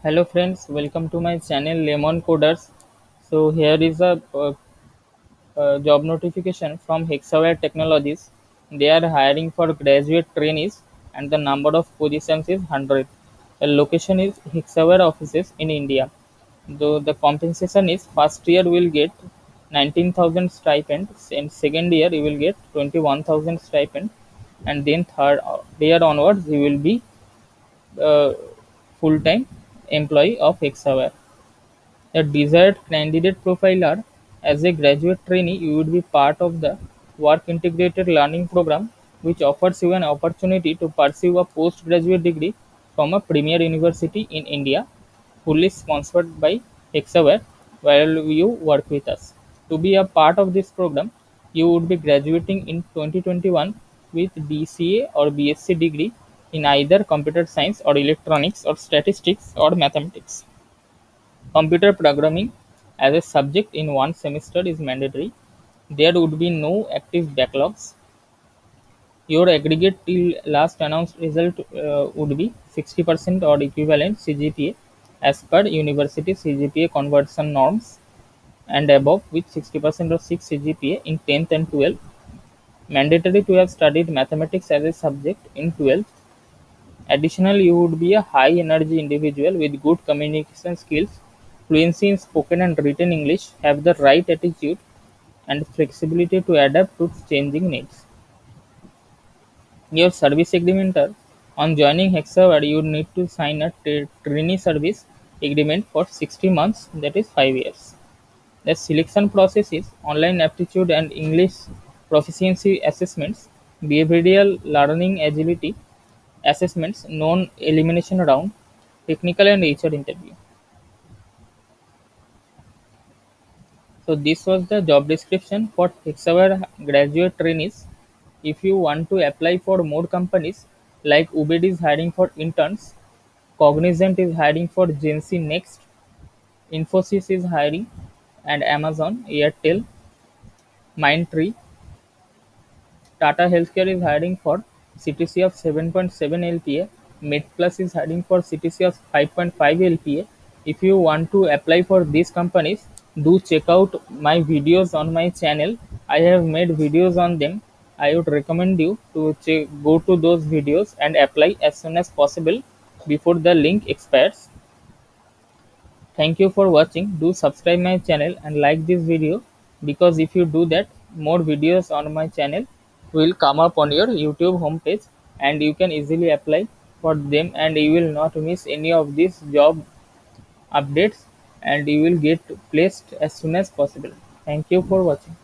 Hello friends, welcome to my channel Lemon Coders. So here is a job notification from Hexaware Technologies. They are hiring for graduate trainees and the number of positions is 100. The location is Hexaware offices in India. Though the compensation is first year will get 19,000 stipend and second year you will get 21,000 stipend and then third year onwards you will be full-time employee of Hexaware. The desired candidate profile are: as a graduate trainee, you would be part of the Work Integrated Learning Program, which offers you an opportunity to pursue a postgraduate degree from a premier university in India, fully sponsored by Hexaware while you work with us. To be a part of this program, you would be graduating in 2021 with BCA or BSc degree in either computer science or electronics or statistics or mathematics. Computer programming as a subject in one semester is mandatory. There would be no active backlogs. Your aggregate till last announced result would be 60% or equivalent CGPA as per university CGPA conversion norms and above with 60% of 6 CGPA in 10th and 12th. Mandatory to have studied mathematics as a subject in 12th. Additionally, you would be a high energy individual with good communication skills, fluency in spoken and written English, have the right attitude and flexibility to adapt to changing needs. Your service agreement are: on joining Hexaware, you need to sign a trainee service agreement for 60 months, that is 5 years. The selection process is online aptitude and English proficiency assessments, behavioral learning agility assessments, non-elimination round, technical and HR interview. So this was the job description for Hexaware graduate trainees. If you want to apply for more companies, like Ubed is hiring for interns, Cognizant is hiring for Gen Z Next, Infosys is hiring, and Amazon, Airtel, Mindtree, Tata Healthcare is hiring for CTC of 7.7 LPA. MedPlus is hiring for CTC of 5.5 LPA. If you want to apply for these companies, do check out my videos on my channel. I have made videos on them. I would recommend you to go to those videos and apply as soon as possible before the link expires. Thank you for watching. Do subscribe my channel and like this video, because if you do that, more videos on my channel will come up on your YouTube homepage and you can easily apply for them and you will not miss any of these job updates and you will get placed as soon as possible. Thank you for watching.